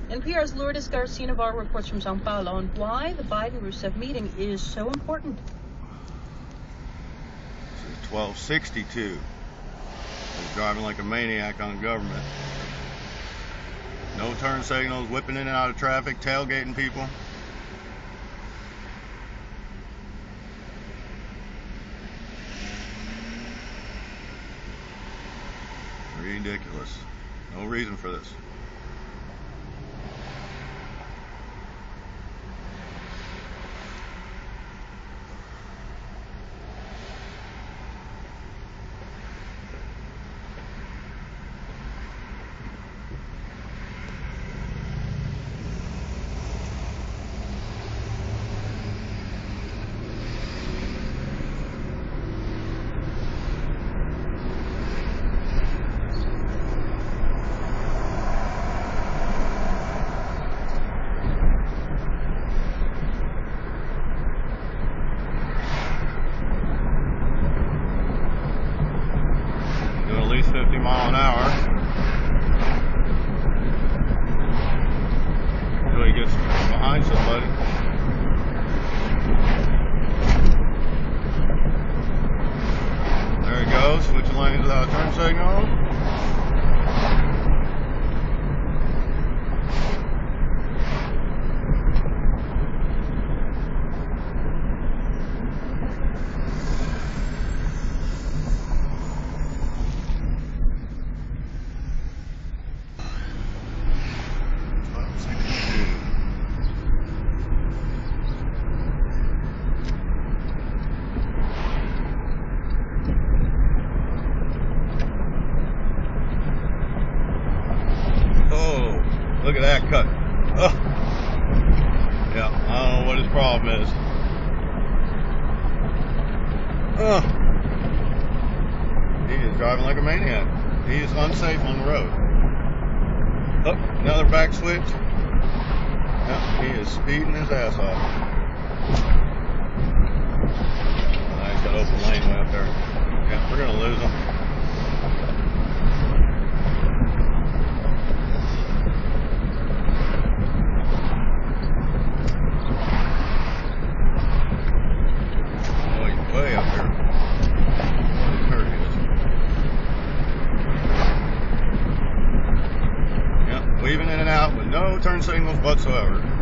NPR's Lourdes Garcia Navarro reports from Sao Paulo on why the Biden-Rousseff meeting is so important. 1262. He's driving like a maniac on government. No turn signals, whipping in and out of traffic, tailgating people. Ridiculous. No reason for this. At least 50 miles an hour until he gets behind somebody. There he goes, switching lanes without a turn signal. Look at that cut. Oh. Yeah, I don't know what his problem is. Oh. He is driving like a maniac. He is unsafe on the road. Oh, another back switch. Yeah, he is speeding his ass off. Oh, he's got open lane way up there. Yeah, we're gonna lose him. Way up here. There he is. Yeah, weaving in and out with no turn signals whatsoever.